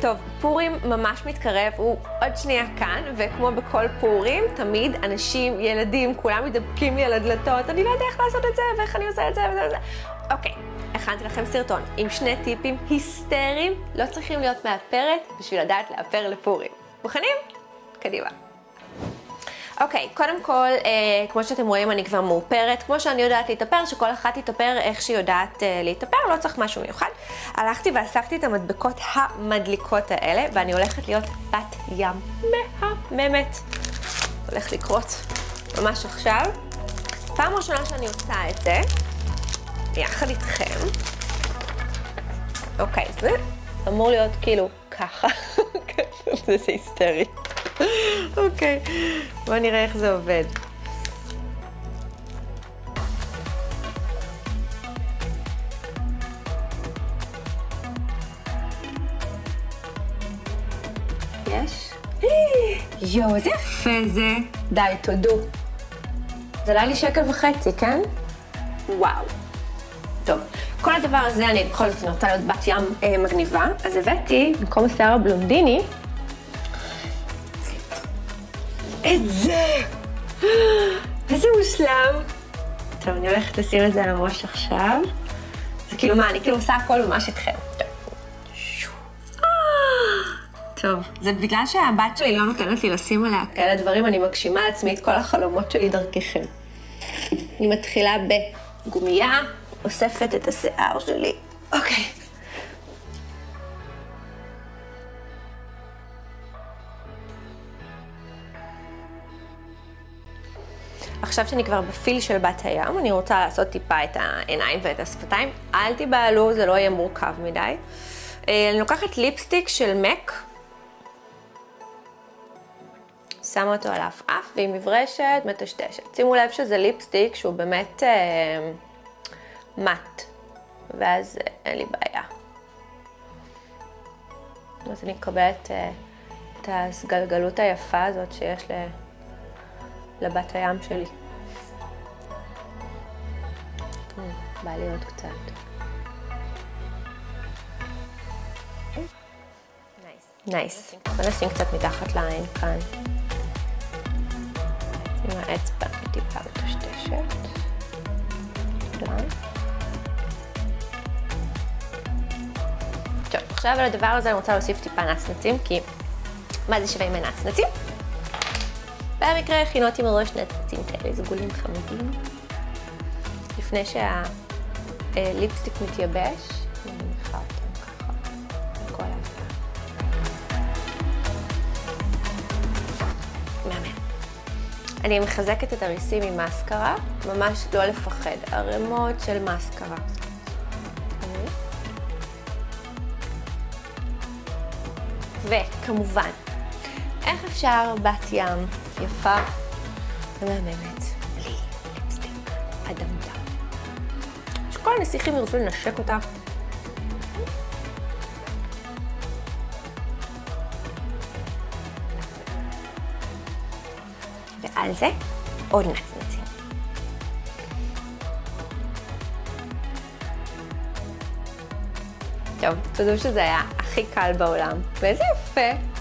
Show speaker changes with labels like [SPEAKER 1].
[SPEAKER 1] טוב, פורים ממש מתקרב, הוא עוד שנייה כאן, וכמו בכל פורים, תמיד אנשים, ילדים, כולם מתדפקים לי על הדלתות, אני לא יודע איך לעשות את זה, ואיך אני עושה את זה וזה. אוקיי, הכנתי לכם סרטון עם 2 טיפים היסטריים, לא צריכים להיות מאפרת בשביל לדעת לאפר לפורים. מוכנים? קדימה. אוקיי, קודם כל, כמו שאתם רואים, אני כבר מאופרת. כמו שאני יודעת להתאפר, שכל אחת תתאפר איך שהיא יודעת להתאפר, לא צריך משהו מיוחד. הלכתי ואספתי את המדבקות המדליקות האלה, ואני הולכת להיות בת ים מהממת. הולך לקרות ממש עכשיו. פעם ראשונה שאני עושה את זה, יחד איתכם. אוקיי, זה אמור להיות כאילו ככה. זה היסטרי. אוקיי, בואו נראה איך זה עובד. יש? יואו, איזה יפה זה. די, תודו. זה עלה לי 1.5 שקל, כן? וואו. טוב, כל הדבר הזה, אני בכל זאת רוצה להיות בת ים מגניבה, אז הבאתי, במקום השיער הבלונדיני, את זה! איזה מושלם! טוב, אני הולכת לשים את זה על הראש עכשיו. זה כאילו מה, אני כאילו עושה הכל ממש איתכם. טוב, זה בגלל שהבת שלי לא נותנת לי לשים עליה כאלה דברים, אני מגשימה לעצמי את כל החלומות שלי דרככם. אני מתחילה בגומייה, אוספת את השיער שלי. אוקיי. עכשיו שאני כבר בפיל של בת הים, אני רוצה לעשות טיפה את העיניים ואת השפתיים. אל תיבהלו, זה לא יהיה מורכב מדי. אני לוקחת ליפסטיק של מק, שמה אותו על האף, ועם מברשת מטשטשת. שימו לב שזה ליפסטיק שהוא באמת מט, ואז אין לי בעיה. אז אני מקבלת את הסגלגלות היפה הזאת שיש לבת הים שלי. בא לי עוד קצת. נייס. בוא נשים קצת מתחת לעין כאן. עם האצבע טיפה מטושטשת. טוב, עכשיו על הדבר הזה אני רוצה להוסיף טיפה נצנצים, כי מה זה שווה עם הנצנצים? במקרה הכינותי מראש נצנצים כאלה סגולים חמודים. לפני שהליפסטיק מתייבש, אני מניחה אותם ככה, כל הזמן. מהמם. אני מחזקת את הריסים עם מסקרה, ממש לא לפחד, ערימות של מסקרה. וכמובן, איך אפשר בת ים יפה ומהממת בלי ליפסטיק אדמדם? שכל הנסיכים ירצו לנשק אותה. ועל זה עוד נצנצים. טוב, תודו שזה היה הכי קל בעולם. ואיזה יפה.